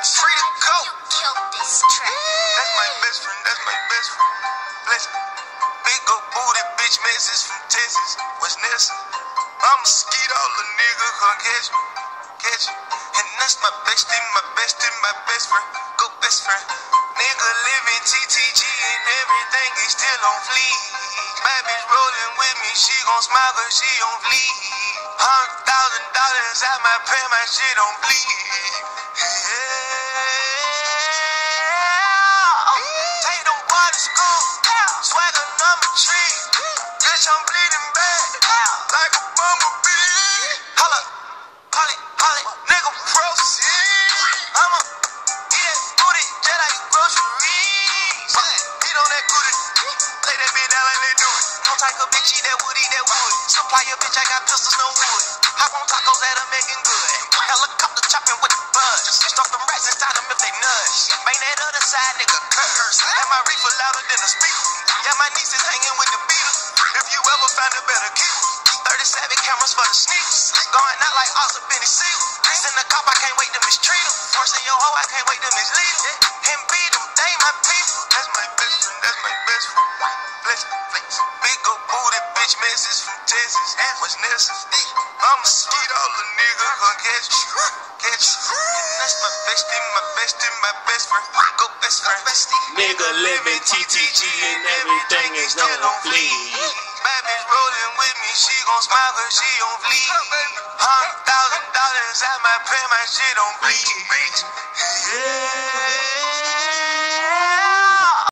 Free to go. You killed this track. That's my best friend, that's my best friend. Listen, big old booty bitch message from Texas. What's next? I'ma skeet all the nigga gon' catch me, catch me. And that's my bestie, my bestie, my best friend. Go best friend. Nigga living TTG and everything is still on fleek. My bitch rolling with me, she gon' smile cause she on fleek. $100,000 out my pay, my shit on bleed. Take them boys to school, swagger number 3. Bitch, I'm bleeding bad, like a bumblebee. Holla, holla, nigga, proceed. I'ma eat that booty just like groceries. Eat on that booty, lay that bitch down like they do it. No type of bitch, eat that wood, eat that wood. Supply your bitch, I got pistols, no wood. Hop on tacos that are making good. Helicopter chopping with the buzz. Stuff them rats inside them if they nudge. Bang that other side, nigga, curse. And my reefer louder than a speaker. Yeah, my niece is hanging with the Beatles. If you ever find a better keeper, 37 cameras for the sneakers. Going out like Oscar Benny Seal. Send the cop, I can't wait to mistreat him. Forcing your hoe, I can't wait to mislead him. And beat him, they my people. That's my best friend, that's my best friend. Big old booty bitch message from Texas. What's next? I'ma skeet all the nigga gon' catch me, catch me. And that's my bestie, my bestie, my best friend. Go best friend. Nigga living TTG and everything is on fleek. My bitch rolling with me, she gon' smile cause she on fleek. $100,000 out my pay, my shit on bleed. Yeah.